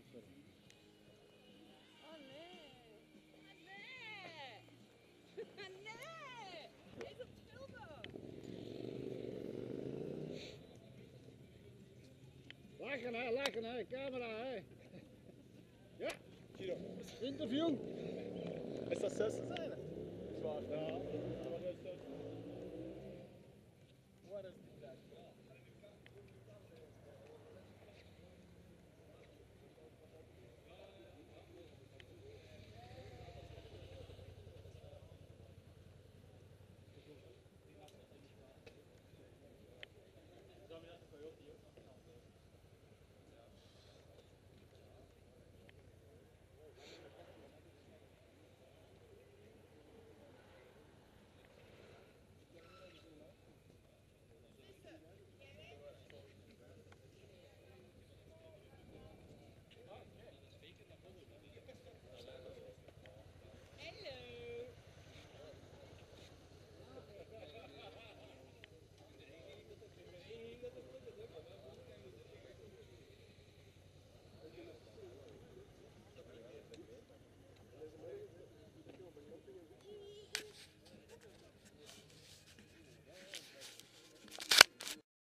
Oh nee. Nee. Nee. Hij is op het filmen. Lachen hè, camera hè. Ja, Giro. interview. Is dat 6 zijn? Zwaar. Ja.